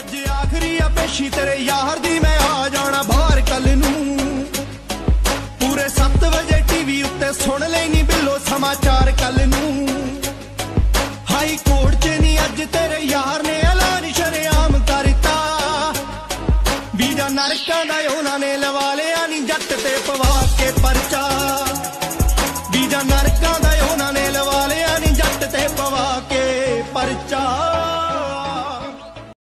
अज आखिरी आ पेशी तेरे यार दी, मैं आ जाना बाहर कल नू। पूरे 7 बजे टीवी उत्ते सुन लेनी बिल्लो समाचार कल नू। हाई कोर्ट च नी अज तेरे यार ने ऐलान शरेआम करता, वीजा नरकां दा